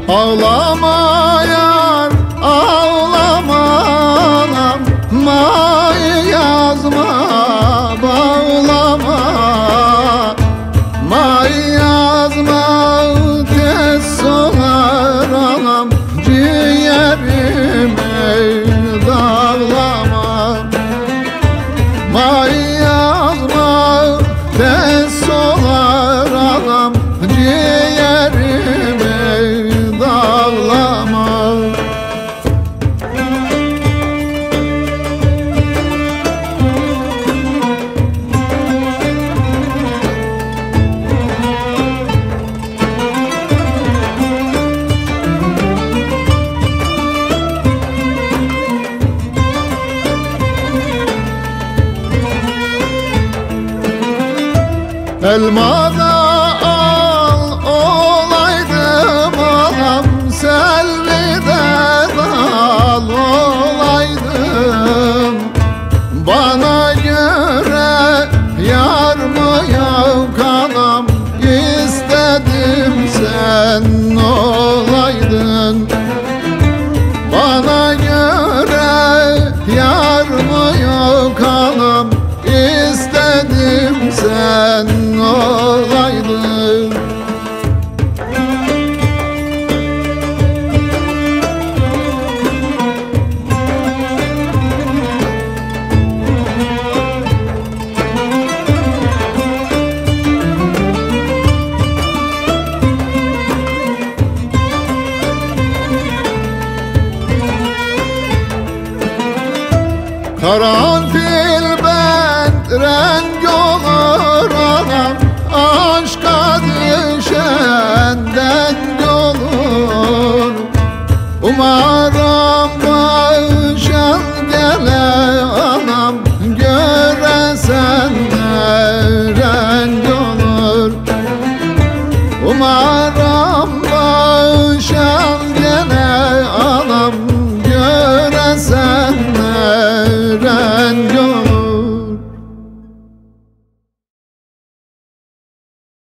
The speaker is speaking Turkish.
Ağlama yar, ağlama anam, may yazma, bağlama. May yazma, tez solar anam, ciğerime dağlama. May yazma, tez solar anam, ciğerime dağlama. Elmada al olaydım alam, selvide dal olaydım. Bana göre yar mı yok anam, istedim sen olaydın. Bana göre yar mı yok anam, istedim sen olaydın. Karanfil ben renk olur anam, aşka düşenden olur. Umarım